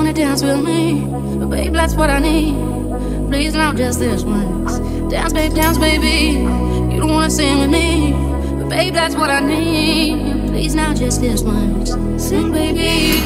wanna dance with me, but babe, that's what I need. Please, now just this once. Dance, baby. You don't wanna sing with me, but babe, that's what I need. Please, now just this once. Sing, baby.